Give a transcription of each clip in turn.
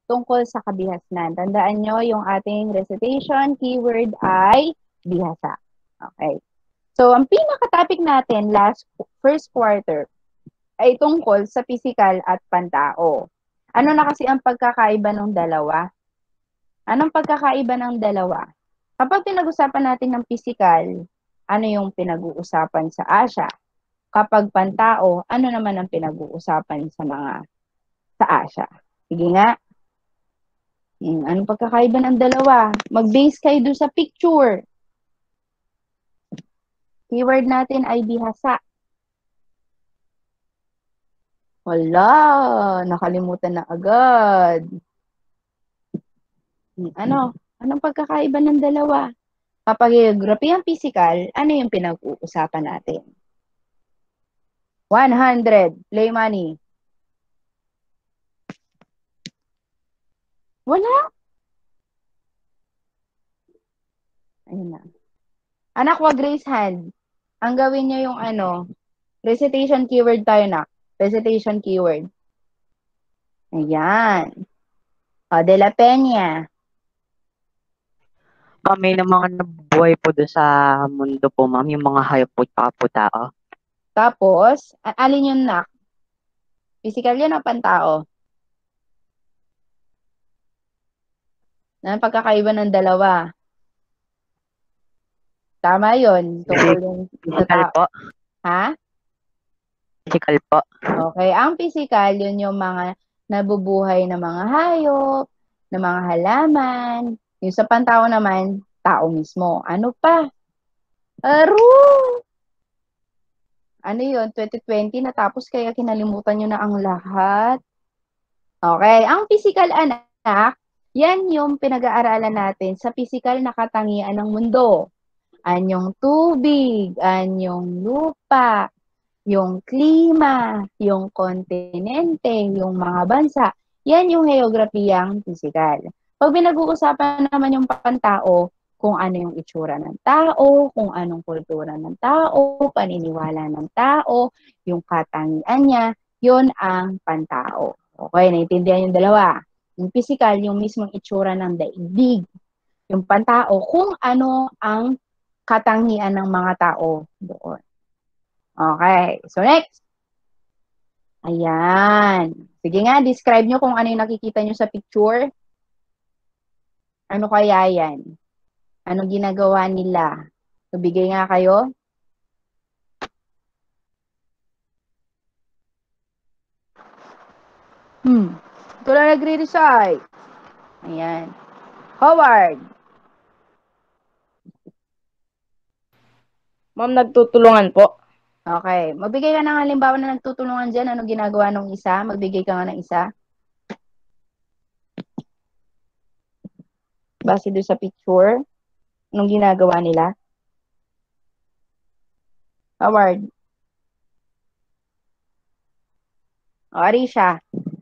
tungkol sa kabihasnan. Tandaan nyo, yung ating recitation keyword ay bihasa. Okay. So, ang pinaka-topic natin first quarter ay tungkol sa physical at pantao. Ano na kasi ang pagkakaiba ng dalawa? Anong pagkakaiba ng dalawa? Kapag pinag-usapan natin ng physical, ano yung pinag-uusapan sa Asya? Kapag pantao, ano naman ang pinag-uusapan sa Asya? Sige nga. Anong pagkakaiba ng dalawa? Mag-base kayo doon sa picture. Keyword natin ay bihasa. Wala, nakalimutan na agad. Anong pagkakaiba ng dalawa? Kapag geography ang physical, ano yung pinag-uusapan natin? 100. Play money. Wala. Ayun na. Anak, wag raise hand. Ang gawin nyo yung recitation keyword tayo na. Recitation keyword. Ayan. O, De La Peña. May na mga nabubuhay po doon sa mundo po, ma'am. Yung mga hayop po tsaka po tao. Tapos, alin yung nak? Physical yun o pantao? Anong pagkakaiba ng dalawa? Tama yun. Tungkol yung sa Physical tao. po. Ha? Physical po. Okay. Ang physical, yun yung mga nabubuhay na mga hayop, na mga halaman. Yung sa pantao naman, tao mismo. Ano pa? Aru! Ano yun? 2020 natapos kaya kinalimutan nyo na ang lahat? Okay. Ang physical, anak, yan yung pinag-aaralan natin sa physical na katangian ng mundo. Anyong tubig, anyong lupa, yung klima, yung kontinente, yung mga bansa. Yan yung geographyang physical. Pag pinag-uusapan naman yung pantao, kung ano yung itsura ng tao, kung anong kultura ng tao, paniniwala ng tao, yung katangian niya, yun ang pantao. Okay, naiintindihan yung dalawa. Yung physical, yung mismong itsura ng daigdig. Yung pantao, kung ano ang katangian ng mga tao doon. Okay, so next. Ayan. Sige nga, describe nyo kung ano yung nakikita nyo sa picture. Ano kaya yan? Anong ginagawa nila? So, bigay nga kayo. Ito lang nagre-recite. Ayan. Howard. Ma'am, nagtutulungan po. Okay. Magbigay ka ng halimbawa na nagtutulungan dyan. Anong ginagawa ng isa? Magbigay ka nga ng isa. Base doon sa picture. Anong ginagawa nila? Howard. O, Arisha.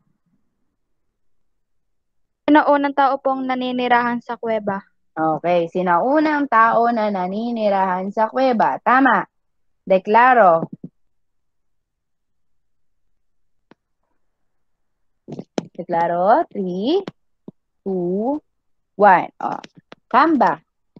Naunang tao pong naninirahan sa kuweba. Okay. Sinaunang tao na naninirahan sa kuweba. Tama. Deklaro. Deklaro. 3, 2, 1. O. Kamba.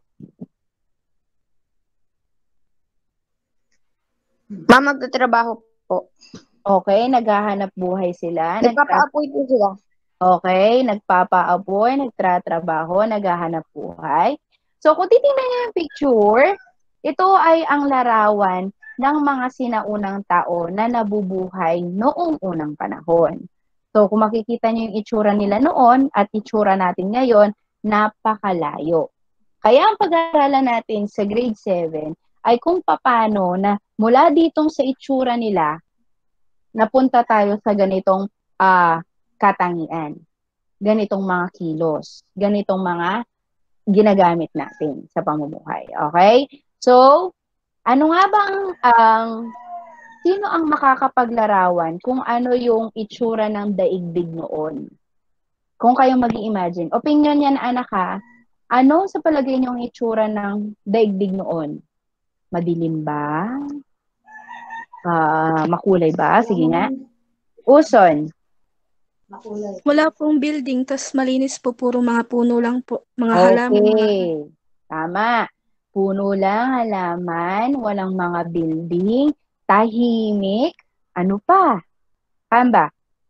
Ma'am, nagtatrabaho po. Okay. Naghahanap buhay sila. Nagpapa-apoy po sila. Okay, nagpapaapoy, nagtratrabaho, naghahanap buhay. So, kung titingnan niyo yung picture, ito ay ang larawan ng mga sinaunang tao na nabubuhay noong unang panahon. So, kung makikita niyo yung itsura nila noon at itsura natin ngayon, napakalayo. Kaya ang pag-aaralan natin sa grade 7 ay kung paano na mula ditong sa itsura nila, napunta tayo sa ganitong katangian, ganitong mga kilos, ganitong mga ginagamit natin sa pamumuhay. Okay? So, ano nga bang sino ang makakapaglarawan kung ano yung itsura ng daigdig noon? Kung kayo mag-i-imagine. Opinion yan, anak ha. Ano sa palagay niyong itsura ng daigdig noon? Madilim ba? Makulay ba? Sige nga. Uson. Wala pong building, tas malinis po, puro mga puno lang po. Mga halaman, mga... Okay. Tama. Puno lang, halaman, walang mga building, tahimik. Ano pa? Tama ba?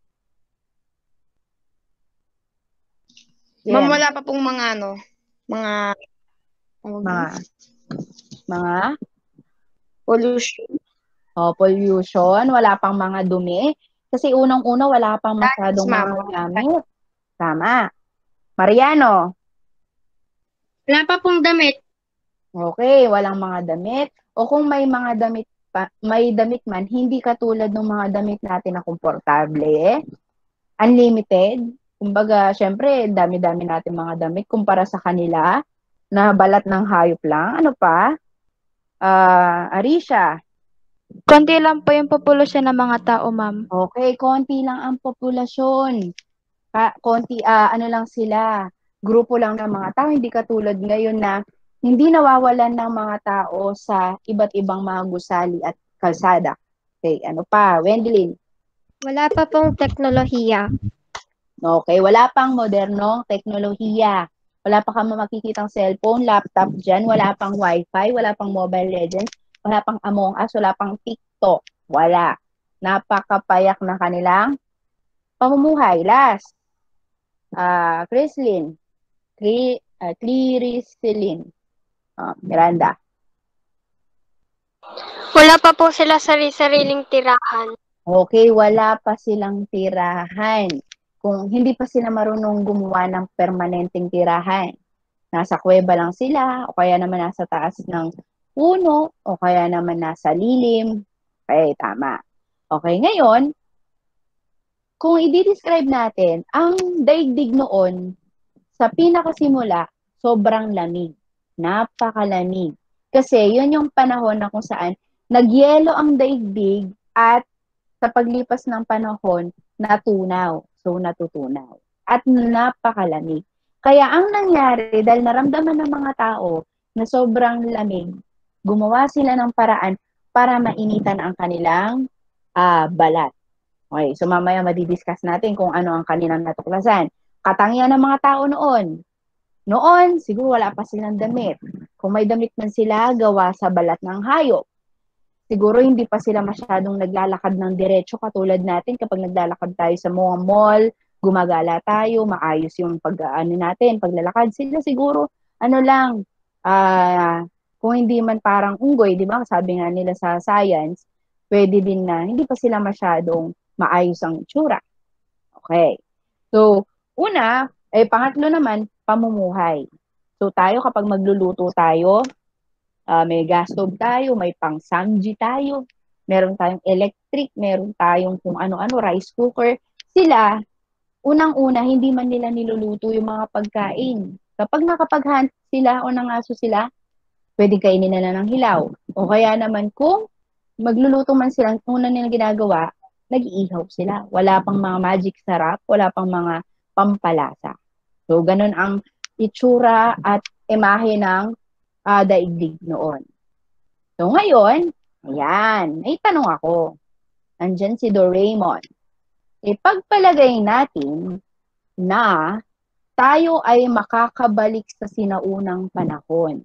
Ma'am, Jen, wala pa pong mga mga mga, mga pollution. pollution, wala pang mga dumi. Kasi unang-una, wala pang masyadong ma'am. mga gamit. Tama. Mariano, Wala pa pong damit. okay, walang mga damit. O kung may mga damit pa, may damit man, hindi katulad ng mga damit natin na komportable, unlimited. Kumbaga, syempre, dami-dami natin mga damit kumpara sa kanila na balat ng hayop lang. Ano pa? Arisha, Konti lang po yung populasyon ng mga tao, ma'am. okay, konti lang ang populasyon. Konti, ano lang sila, grupo lang ng mga tao, hindi katulad ngayon na hindi nawawalan ng mga tao sa iba't ibang mga gusali at kalsada. Okay, ano pa? Wendelin. Wala pa pong teknolohiya. Okay, wala pang modernong teknolohiya. Wala pa kang makikitang cellphone, laptop dyan, wala pang wifi, wala pang Mobile Legends, wala pang Among Us, wala pang TikTok. Wala. Napakapayak na kanilang pamumuhay. Last, Chrislyn, Claricelyn, Miranda. Wala pa po sila sariling tirahan. Okay, wala pa silang tirahan. Kung hindi pa sila marunong gumawa ng permanenteng tirahan. Nasa kuweba lang sila, o kaya naman nasa taas ng puno, o kaya naman nasa lilim. Okay, tama. Okay, ngayon, kung i-describe natin, ang daigdig noon, sa pinakasimula, sobrang lamig. Napakalamig. Kasi yun yung panahon na kung saan nagyelo ang daigdig at sa paglipas ng panahon, natunaw. So, natutunaw. At napakalamig. Kaya ang nangyari, dahil naramdaman ng mga tao na sobrang lamig, gumawa sila ng paraan para mainitan ang kanilang balat. Okay, so mamaya madidiscuss natin kung ano ang kanilang natuklasan. Katangian ng mga tao noon. Noon, siguro wala pa silang damit. Kung may damit man sila, gawa sa balat ng hayop. Siguro hindi pa sila masyadong naglalakad ng diretso katulad natin kapag naglalakad tayo sa mga mall, gumagala tayo, maayos yung natin, paglalakad sila siguro, ano lang, kung hindi man parang unggoy, di ba? Sabi nga nila sa science, pwede din na hindi pa sila masyadong maayos ang itsura. Okay. So, pangatlo naman, pamumuhay. So, tayo kapag magluluto tayo, may gas stove tayo, may pang-samji tayo, meron tayong electric, meron tayong kung ano-ano, rice cooker. Sila, unang-una, hindi man nila niluluto yung mga pagkain. Kapag nakapag-hunt sila o nangaso sila, pwede kainin nila ng hilaw. O kaya naman kung magluluto man sila, una nilang ginagawa, nag-iihaw sila. Wala pang mga magic sarap, wala pang mga pampalasa. So, ganun ang itsura at imahe ng daigdig noon. So, ngayon, ayan, may tanong ako. Andyan si Doraemon. Ipagpalagay natin na tayo ay makakabalik sa sinaunang panahon.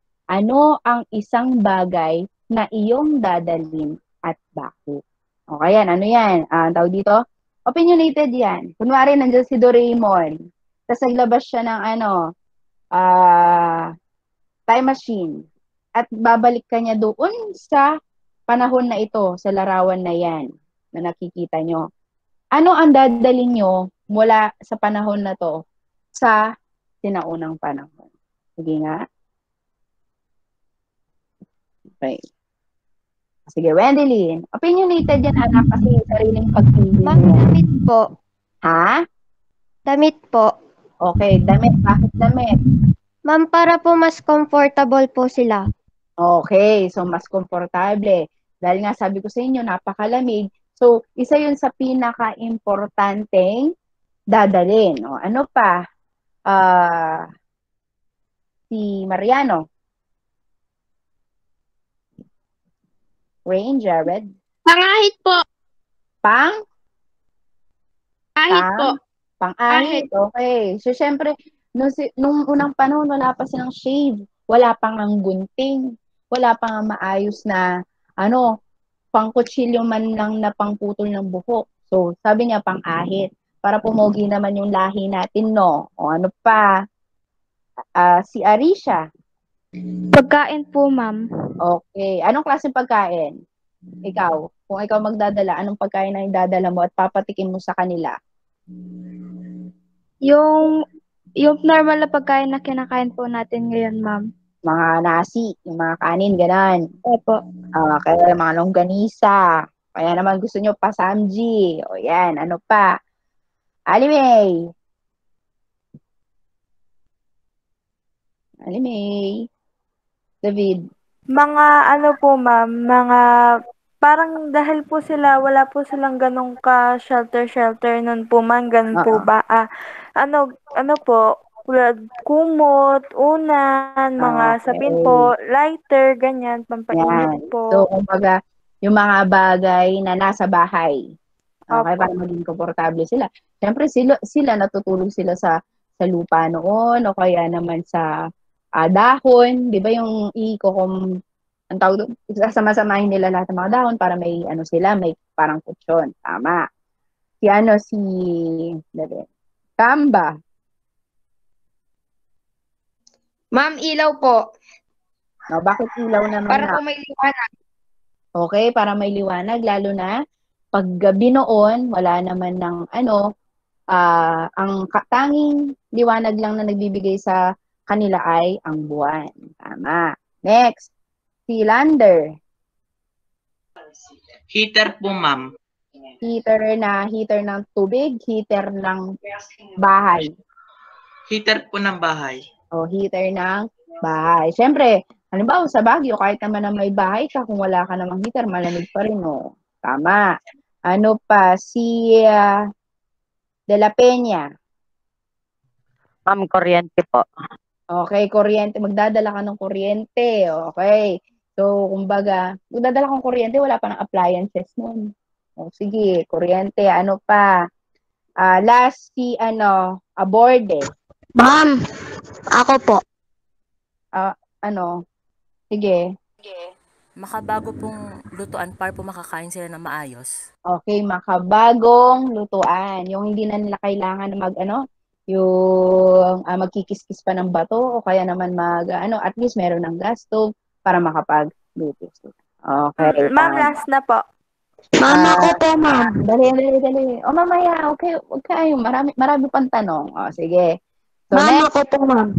Ano ang isang bagay na iyong dadalhin at bakit? O yan, ano yan? Tawag dito? Opinionated yan. Kunwari, nandiyan si Doraemon. Tapos naglabas siya ng time machine. At babalik ka niya doon sa panahon na ito, sa larawan na yan, na nakikita nyo. Ano ang dadalhin nyo mula sa panahon na to sa sinaunang panahon? Sige nga. Okay. Sige, Wendelin. Opinionated yan, anak, kasi sariling pagpili Ma'am, mo. damit po. Ha? Damit po. Okay, damit. Bakit damit? Ma'am, para po mas comfortable po sila. Okay, so mas komportable. Dahil nga sabi ko sa inyo, napakalamig. So, isa yun sa pinaka-importanteng dadalhin. O, ano pa? Si Mariano. Rain, Jared. Pangahit po. Pang? Ahit po. Pang-ahit. Okay. So, syempre, nung unang panahon, wala pa silang shave. Wala pang ang gunting. Wala pang ang maayos na, pangkutsilyo man lang na pangputol ng buhok. So, sabi niya, pang-ahit. Para pumogi naman yung lahi natin, no? O ano pa? Si Arisha. Pagkain po, ma'am. Okay. Anong klaseng pagkain? Ikaw. Kung ikaw magdadala, anong pagkain na idadala mo at papatikin mo sa kanila? Yung normal na pagkain na kinakain po natin ngayon, ma'am. Mga nasi, yung mga kanin, ganan. Opo. Kaya mga longganisa. Kaya naman gusto nyo pasamji. O yan, ano pa? Alimay. David. Mga ano po ma'am, mga parang dahil po sila, wala po silang ganong ka-shelter nun po ma'am, ganun po Oo. ba? Ano po, kumot, unan, mga sapin po, lighter, ganyan, pampainit Yan. po. So, kumbaga, yung mga bagay na nasa bahay. Okay, Opo. para maging komportable sila. Siyempre, sila natutulog sila sa lupa noon o kaya naman sa dahon. Di ba yung kung ang tawag doon, sasama-samahin nila lahat ng mga dahon para may may parang kutsyon. Tama. Si Kamba. Ma'am, ilaw po. No, bakit ilaw naman Para na? po may liwanag. Okay, para may liwanag, lalo na pag gabi noon, wala naman ng ang tanging liwanag lang na nagbibigay sa kanila ay ang buwan. Tama. Next, si Lander. Heater po, ma'am. Heater ng tubig, heater ng bahay. Heater po ng bahay. O heater ng bahay. Siyempre, halimbawa sa Baguio, kahit naman na may bahay ka, kung wala ka namang heater, malamig pa rin, no? Tama. Ano pa? Si De La Peña. Ma'am, kuryente po. Okay, kuryente. Magdadala ka ng kuryente. Okay. So, kumbaga, magdadala kang kuryente, wala pa ng appliances nun. O, sige, kuryente. Ano pa? Last, si Aborde. Ma'am, ako po. Sige. Makabago pong lutuan para po makakain sila ng maayos. Okay, makabagong lutuan. Yung hindi na nila kailangan na yung magkikis-kis pa ng bato o kaya naman at least meron ng gas stove para makapag-luto sila. Okay. Ma'am, last na po. Ma'am, ako po, ma'am. Dali. O mamaya, okay, huwag kayo. Marami pang tanong. O, sige. So, Ma'am, next, ako po, ma'am.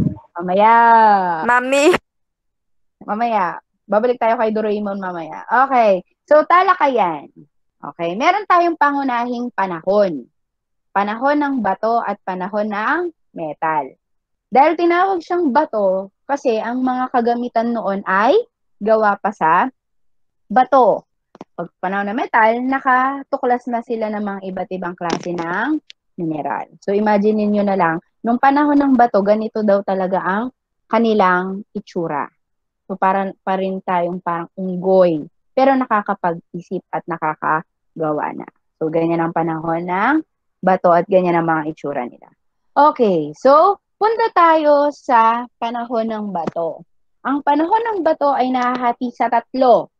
Mami. mamaya. Babalik tayo kay Doraemon mamaya. Okay. So, talakayan. Okay. Meron tayong pangunahing panahon. Panahon ng bato at panahon ng metal. Dahil tinawag siyang bato, kasi ang mga kagamitan noon ay gawa pa sa bato. Pag panahon ng metal, nakatuklas na sila ng mga iba't ibang klase ng mineral. So, imagine niyo na lang, nung panahon ng bato, ganito daw talaga ang kanilang itsura. So, pa rin tayong parang unggoy, pero nakakapag-isip at nakakagawa na. So, ganyan ang panahon ng bato at ganyan ang mga itsura nila. Okay, so, punta tayo sa panahon ng bato. Ang panahon ng bato ay nahahati sa 3.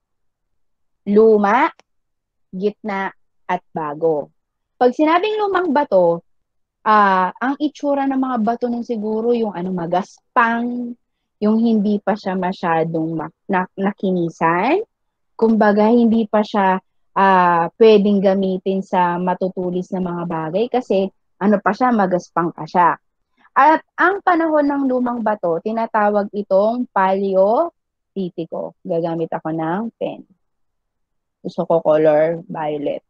Luma, gitna, at bago. Pag sinabing lumang bato, ang itsura ng mga bato nun siguro yung magaspang, yung hindi pa siya masyadong nakinisan. Kumbaga, hindi pa siya pwedeng gamitin sa matutulis na mga bagay kasi magaspang pa siya. At ang panahon ng lumang bato, tinatawag itong Paleolitiko. Gagamit ako ng pen. Gusto ko color violet.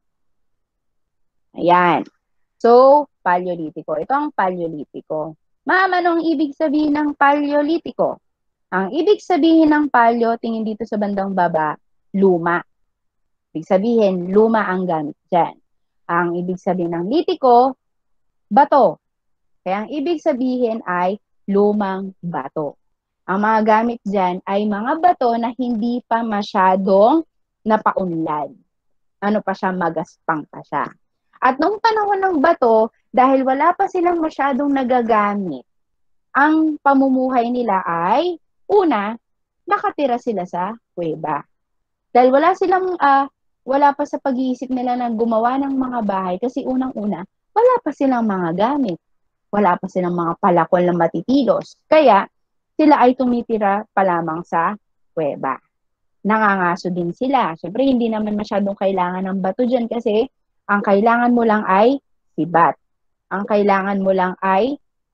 Ayan. So, Paleolitiko. Ito ang Paleolitiko. Ma'am, anong ibig sabihin ng Paleolitiko? Ang ibig sabihin ng paleo, tingin dito sa bandang baba, luma. Ibig sabihin, luma ang gamit dyan. Ang ibig sabihin ng litiko, bato. Kaya ang ibig sabihin ay lumang bato. Ang mga gamit dyan ay mga bato na hindi pa masyadong napaunlad. Magaspang pa siya. At noong panahon ng bato, dahil wala pa silang masyadong nagagamit, ang pamumuhay nila ay, una, nakatira sila sa kuweba. Dahil wala pa sa pag-iisip nila na gumawa ng mga bahay kasi unang-una, wala pa silang mga gamit. Wala pa silang mga palakol na matitilos. Kaya, sila ay tumitira pa lamang sa kuweba. Nangangaso din sila. Siyempre, hindi naman masyadong kailangan ng bato dyan kasi ang kailangan mo lang ay sibat. Ang kailangan mo lang ay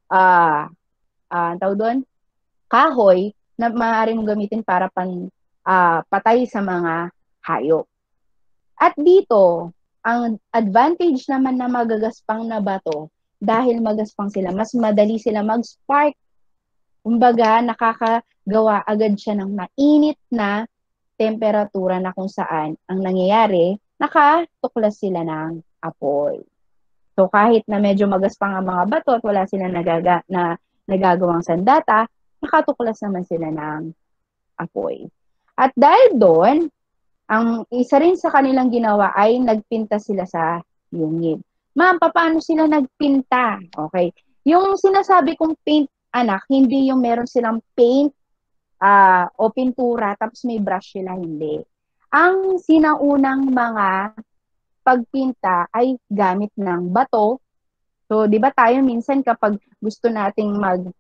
tawag doon, kahoy na maaari mong gamitin para patay sa mga hayop. At dito, ang advantage naman na magagaspang na bato, dahil magaspang sila, mas madali sila mag-spark. Kumbaga, nakakagawa agad siya ng mainit na temperatura na kung saan ang nangyayari, nakatuklas sila ng apoy. So kahit na medyo magaspang ang mga bato at wala silang nagagawang sandata, nakatuklas naman sila ng apoy. At dahil doon, ang isa rin sa kanilang ginawa ay nagpinta sila sa yungib. Ma'am, paano sila nagpinta? Okay. Yung sinasabi kong paint, anak, hindi yung meron silang paint o pintura tapos may brush sila, hindi. Ang sinaunang mga pagpinta ay gamit ng bato. So, di ba tayo minsan kapag gusto nating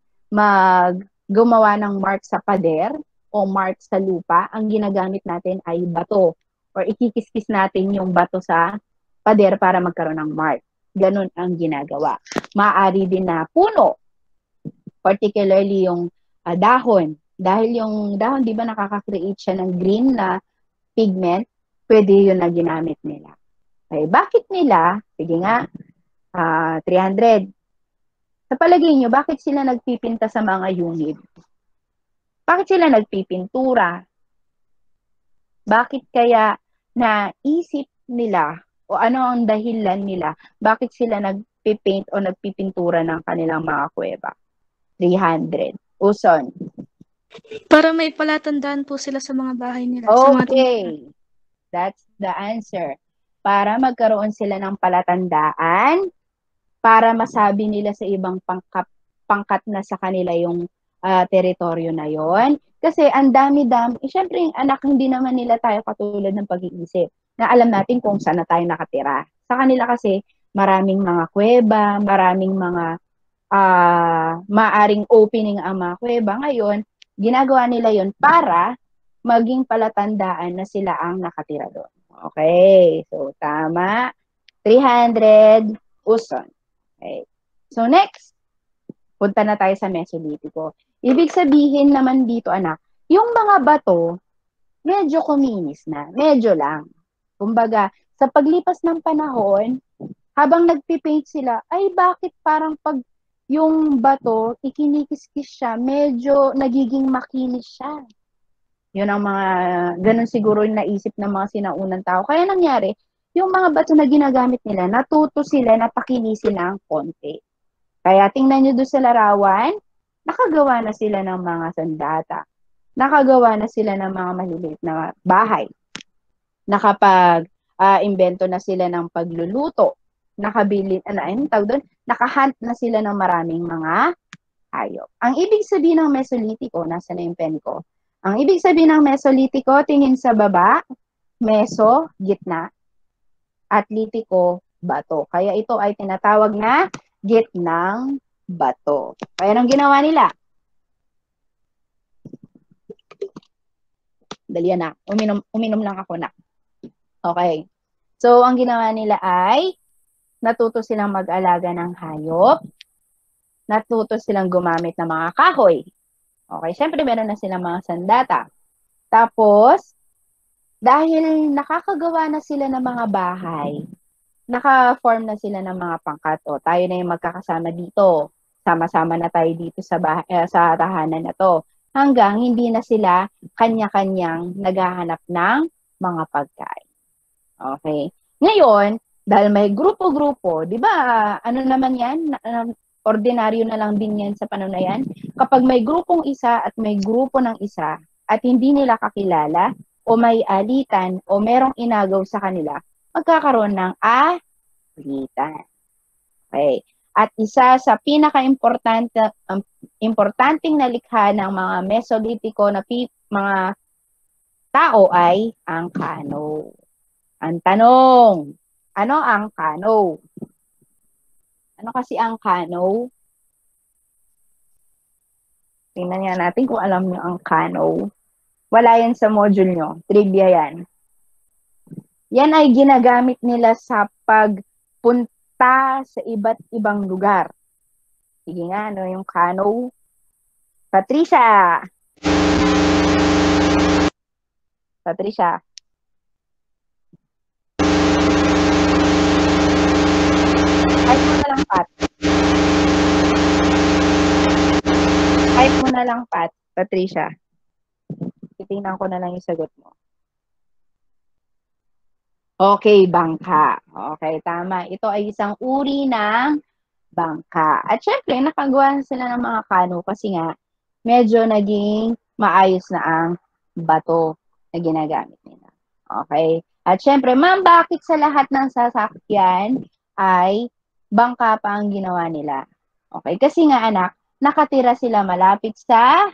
gumawa ng mark sa pader o mark sa lupa, ang ginagamit natin ay bato. Or ikikiskis natin yung bato sa pader para magkaroon ng mark. Ganun ang ginagawa. Maaari din na puno, particularly yung dahon. Dahil yung dahon, di ba, nakaka-create siya ng green na pigment, pwede yun na ginamit nila. Okay, bakit nila, sige nga, 300. Sa palagay nyo, bakit sila nagpipinta sa mga yungib? Bakit sila nagpipintura? Bakit kaya naisip nila o ano ang dahilan nila? Bakit sila nagpipaint o nagpipintura ng kanilang mga kuweba? 300. Uson. Para may palatandaan po sila sa mga bahay nila. Sa mga Okay. That's the answer. Para magkaroon sila ng palatandaan, para masabi nila sa ibang pangkat na sa kanila yung teritoryo na yon. Kasi ang dami-dami, syempre yung anak, hindi naman nila tayo katulad ng pag-iisip na alam natin kung saan na tayo nakatira. Sa kanila kasi, maraming mga kuweba, maraming mga maaring opening ang mga kuweba. Ngayon, ginagawa nila yon para maging palatandaan na sila ang nakatira doon. Okay, so tama. 300 uson. Okay. So next, punta na tayo sa Mesolitiko. Ibig sabihin naman dito, anak, yung mga bato, medyo kuminis na. Medyo lang. Kumbaga, sa paglipas ng panahon, habang nagpipaint sila, ay bakit parang pag yung bato, ikinikis-kis siya, medyo nagiging makinis siya. Yun ang mga, ganun siguro yung naisip ng mga sinaunang tao. Kaya nangyari, yung mga bato na ginagamit nila, natuto sila na pakinisin ng konti. Kaya tingnan nyo doon sa larawan, nakagawa na sila ng mga sandata. Nakagawa na sila ng mga maliliit na bahay. Nakapag-invento na sila ng pagluluto. Nakahunt na sila ng maraming mga hayop. Ang ibig sabihin ng Mesolitiko, nasa na yung pen ko? Ang ibig sabihin ng Mesolitiko, tingin sa baba, meso, gitna, at litiko, bato. Kaya ito ay tinatawag na gitnang bato. Kaya anong ginawa nila? Dali na, uminom lang ako na. Okay. So, ang ginawa nila ay natuto silang mag-alaga ng hayop, natuto silang gumamit ng mga kahoy. Okay, syempre meron na silang mga sandata. Tapos, dahil nakakagawa na sila ng mga bahay, naka-form na sila ng mga pangkat. O, tayo na yung magkakasama dito. Sama-sama na tayo dito sa tahanan na to. Hanggang hindi na sila kanya-kanyang naghahanap ng mga pagkain. Okay. Ngayon, dahil may grupo-grupo, di ba, ano naman yan? Ordinaryo na lang din yan sa panahon na yan. Kapag may grupong isa at may grupo ng isa at hindi nila kakilala o may alitan o merong inagaw sa kanila, magkakaroon ng Ulitan. Okay. At isa sa importanteng nalikha ng mga Mesolitiko na mga tao ay ang kano. Ang tanong, ano ang kano? Ano kasi ang kano? Tingnan nga natin kung alam nyo ang kano. Wala yan sa module nyo. Trivia yan. Yan ay ginagamit nila sa pagpunta sa iba't ibang lugar. Sige nga, ano yung kano? Patricia! Patricia. Type mo na lang, Pat. Type mo na lang, Pat. Patricia. Titingnan ko na lang yung sagot mo. Okay, bangka. Okay, tama. Ito ay isang uri ng bangka. At syempre, nakagawa sila ng mga kano kasi nga, medyo naging maayos na ang bato na ginagamit nila. Okay? At syempre, ma'am, bakit sa lahat ng sasakyan ay bangka pa ang ginawa nila? Okay? Kasi nga, anak, nakatira sila malapit sa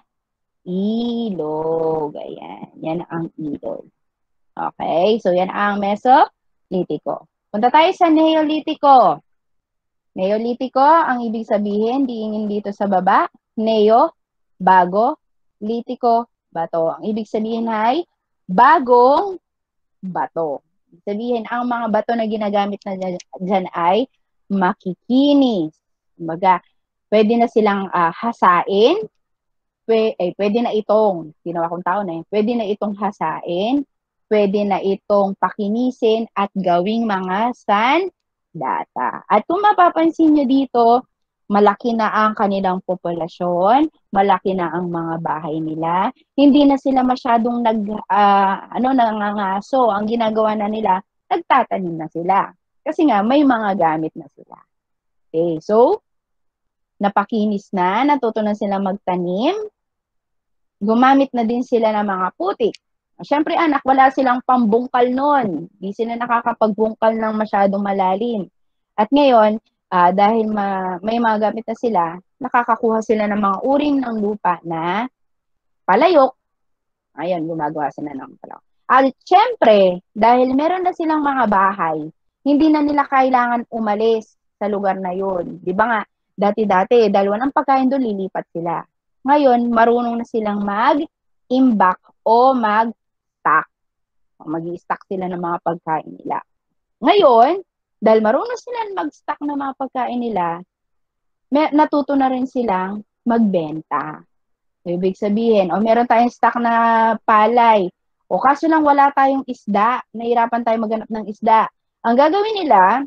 ilog. Ayan. Yan ang ilog. Okay? So, yan ang Mesolitiko. Punta tayo sa Neolitiko. Neolitiko, ang ibig sabihin, diingin dito sa baba. Neo, bago. Litiko, bato. Ang ibig sabihin ay bagong bato. Ibig sabihin, ang mga bato na ginagamit na dyan ay makikinis. Kumbaga, pwede na silang hasain. Pwede na itong, ginawa kong tao na yun, pwede na itong hasain. Pwede na itong pakinisin at gawing mga sandata. At kung mapapansin nyo dito, malaki na ang kanilang populasyon, malaki na ang mga bahay nila, hindi na sila masyadong nangangaso. Ang ginagawa na nila, nagtatanim na sila. Kasi nga, may mga gamit na sila. Okay, so, napakinis na, natuto na sila magtanim, gumamit na din sila ng mga putik. Siyempre anak, wala silang pambungkal noon. Di sila nakakapagbungkal ng masyadong malalim. At ngayon, dahil may mga gamit na sila, nakakakuha sila ng mga uring ng lupa na palayok. Ayun, gumagawa sila ng palayok. At siyempre, dahil meron na silang mga bahay, hindi na nila kailangan umalis sa lugar na yun. Di ba nga, dati-dati, dahil walang pagkain doon, lilipat sila. Ngayon, marunong na silang mag-imbak o mag-stock. Mag-i-stock sila ng mga pagkain nila. Ngayon, dahil marunong sila mag-stock ng mga pagkain nila, natuto na rin silang magbenta. So, ibig sabihin, meron tayong stock na palay, kaso lang wala tayong isda, nahirapan tayo maghanap ng isda. Ang gagawin nila,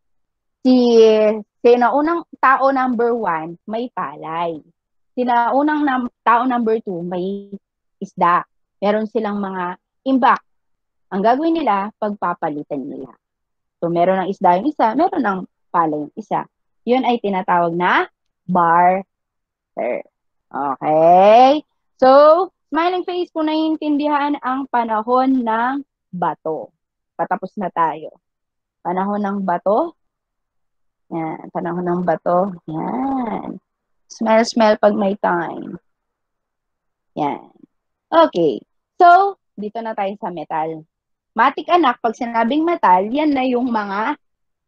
si naunang tao number 1, may palay. Si naunang tao number 2, may isda. Meron silang mga imbak. Ang gagawin nila, pagpapalitan nila. So, meron ng isda yung isa, meron ng palay yung isa. Yun ay tinatawag na barter. Okay? So, smiling face, kung naiintindihan ang panahon ng bato. Patapos na tayo. Panahon ng bato. Yan, panahon ng bato. Yan. Smell pag may time. Yan. Okay. So, dito na tayo sa metal. Matik anak, pag sinabing metal, yan na yung mga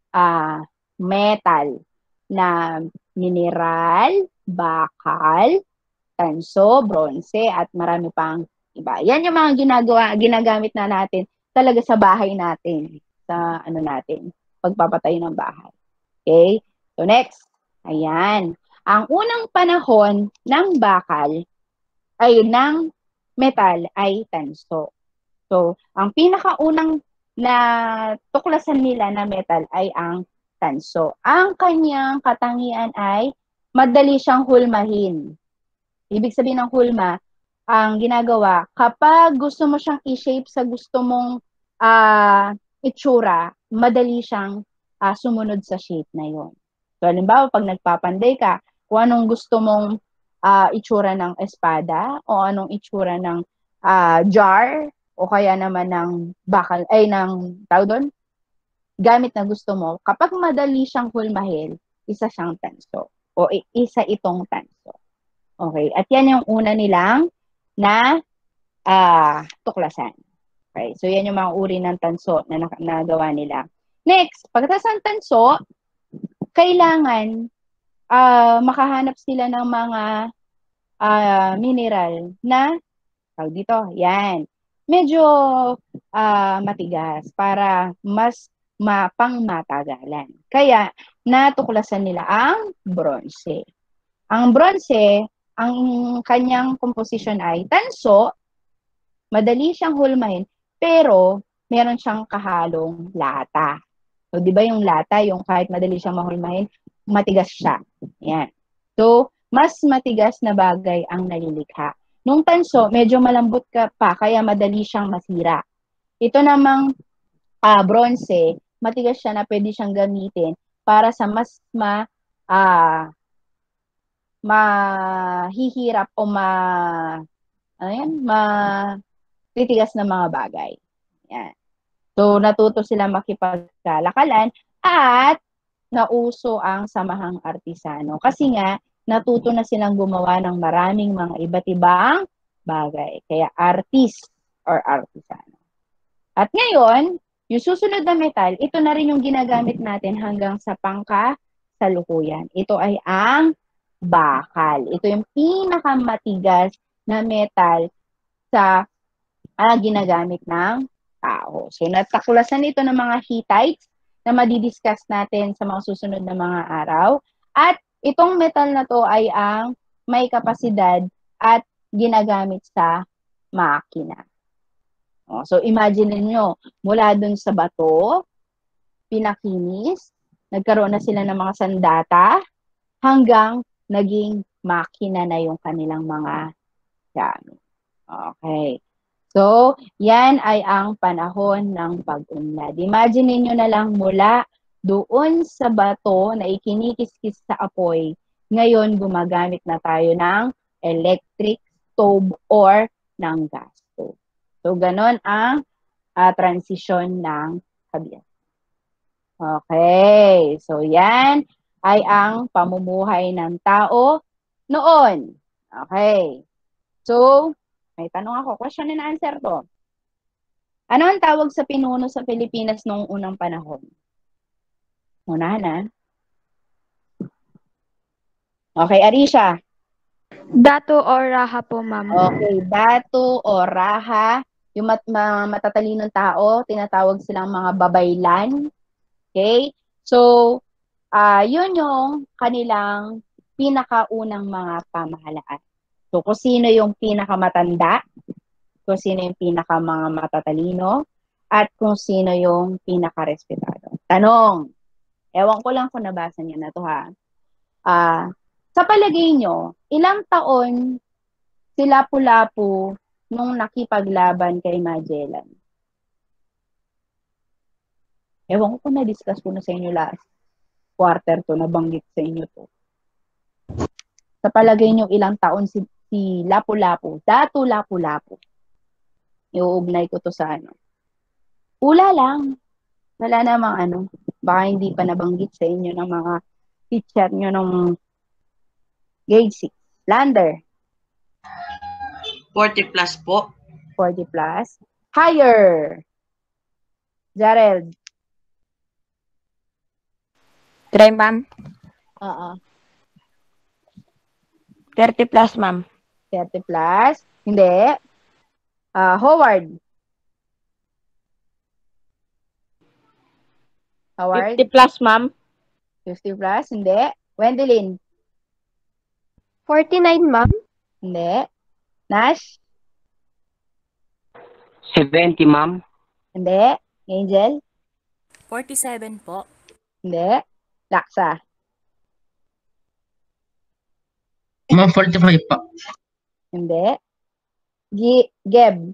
metal na mineral, bakal, tanso, bronze, at marami pang iba. Yan yung mga ginagamit na natin talaga sa bahay natin, sa pagpapatayo ng bahay. Okay? So next, ayan. Ang unang panahon ng bakal ng metal ay tanso. So, ang pinakaunang na tuklasan nila na metal ay ang tanso. Ang kanyang katangian ay madali siyang hulmahin. Ibig sabihin ng hulma, ang ginagawa, kapag gusto mo siyang i-shape sa gusto mong itsura, madali siyang sumunod sa shape na yon. So, halimbawa, pag nagpapanday ka, kung anong gusto mong itsura ng espada, o anong itsura ng jar, o kaya naman ng bakal, ng tawag doon, gamit na gusto mo, kapag madali siyang hulmahin, isa siyang tanso. O isa itong tanso. Okay? At yan yung una nilang na tuklasan. Okay? So, yan yung mga uri ng tanso na nagawa nila. Next, pagkatapos ng tanso, kailangan makahanap sila ng mga mineral na, tawag dito, yan, medyo matigas para mas pangmatagalan. Kaya, natuklasan nila ang bronze. Ang bronze, ang kanyang composition ay tanso, madali siyang hulmahin, pero meron siyang kahalong lata. So, di ba yung lata, yung kahit madali siyang mahulmahin, matigas siya. Yan. So, mas matigas na bagay ang nalilikha. Nung tanso, medyo malambot ka pa, kaya madali siyang masira. Ito namang bronze, matigas siya na pwede siyang gamitin para sa mas mahihirap o titigas na mga bagay. Yan. So, natuto sila makipagkalakalan at nauso ang samahang artisano. Kasi nga, natuto na silang gumawa ng maraming mga iba't ibang bagay. Kaya artist or artisano. At ngayon, yung susunod na metal, ito na rin yung ginagamit natin hanggang sa pangkasalukuyan. Ito ay ang bakal. Ito yung pinakamatigas na metal sa ginagamit ng tao. So, nataklasan ito ng mga Hittites na madidiscuss natin sa mga susunod na mga araw. At itong metal na to ay ang may kapasidad at ginagamit sa makina. So, imagine niyo mula dun sa bato, pinakinis, nagkaroon na sila ng mga sandata, hanggang naging makina na yung kanilang mga gamit. Okay. So, yan ay ang panahon ng pag-unlad. Imagine niyo na lang mula doon sa bato na ikinikiskis sa apoy, ngayon gumagamit na tayo ng electric stove or ng gas stove. So, ganon ang transition ng kabiyak. Okay. So, yan ay ang pamumuhay ng tao noon. Okay. So, may tanong ako. Question and answer to. Ano ang tawag sa pinuno sa Pilipinas noong unang panahon? Unahan na. Okay, Arisha. Dato o Raha po, ma'am. Okay, dato o raha. Yung matatalinong tao, tinatawag silang mga babaylan. Okay? So, yun yung kanilang pinakaunang mga pamahalaan. So, kung sino yung pinakamatanda, kung sino yung mga matatalino, at kung sino yung pinakarespetado. Tanong, ewan ko lang kung nabasa niyo na to ha. Sa palagay nyo, ilang taon si Lapu-Lapu nung nakipaglaban kay Magellan? Ewan ko kung na-discuss ko na sa inyo last quarter to, nabanggit sa inyo to. Sa palagay nyo, ilang taon si Lapu-Lapu, Dato Lapu-Lapu? Iuugnay ko to sa ano. Ula lang. Wala namang baka hindi pa nabanggit sa inyo ng mga teacher nyo ng grade 6. Lander. 40 plus po. 40 plus. Higher. Jarel. Try, ma'am. 30 plus, ma'am. 30 plus. Hindi. Howard. Howard. 50 plus, ma'am. 50 plus. Hindi. Wendelin. 49, ma'am. Hindi. Nash. 70, ma'am. Hindi. Angel. 47 po. Hindi. Laksa. Ma'am, 45 po. Hindi. Geb.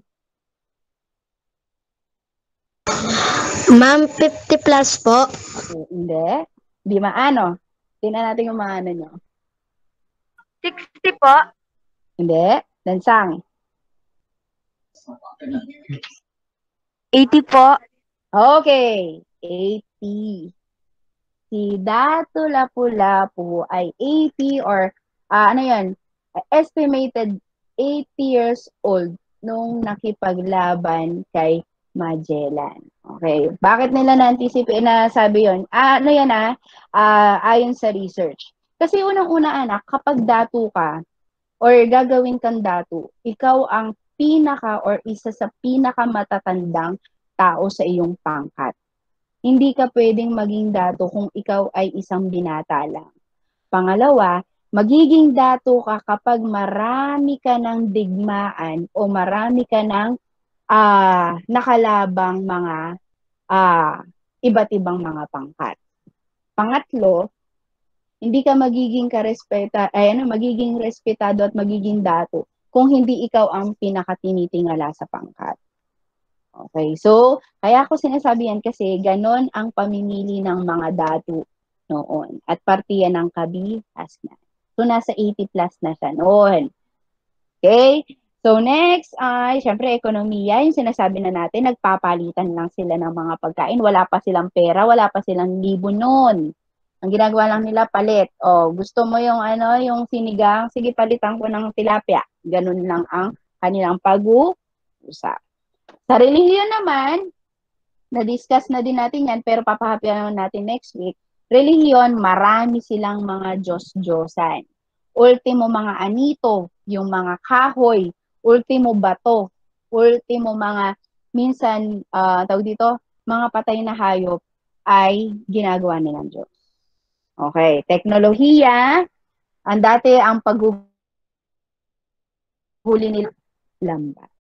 Ma'am, 50 plus po. Hindi. Di maano. Tingnan natin yung maano nyo. 60 po. Hindi. Dansang. 80 po. Okay. 80. Si Datu Lapu-Lapu ay 80 or ano yun, estimated 80 years old nung nakipaglaban kay Magellan. Okay. Bakit nila na-anticipate na sabi yun? Ano yan ayon sa research. Kasi unang-una anak, kapag datu ka or gagawin kang datu, ikaw ang pinaka or isa sa pinakamatatandang tao sa iyong pangkat. Hindi ka pwedeng maging datu kung ikaw ay isang binata lang. Pangalawa, magiging datu ka kapag marami ka ng digmaan o marami ka ng nakalabang mga iba't ibang mga pangkat. Pangatlo, hindi ka magiging magiging respetado at magiging datu kung hindi ikaw ang pinakatinitingala sa pangkat. Okay, so kaya ako sinasabi yan kasi ganon ang pamimili ng mga datu noon. At partiyan ng kabihasnan. So nasa 80 plus na siya noon. Okay? So next ay, syempre, ekonomiya. Yung sinasabi na natin, nagpapalitan lang sila ng mga pagkain. Wala pa silang pera, wala pa silang libo noon. Ang ginagawa lang nila, palit. O, gusto mo yung yung sinigang? Sige, palitan ko ng tilapia. Ganun lang ang kanilang pag-uusap. Sa relihiyon naman, na-discuss na din natin yan, pero papahapian natin next week. Relihiyon, marami silang mga Diyos-Diyosan. Ultimo mga anito, yung mga kahoy, ultimo bato, ultimo mga, minsan, tawag dito, mga patay na hayop ay ginagawa nilang Diyos. Okay, teknolohiya, ang dati ang paghuhuli nila lambat.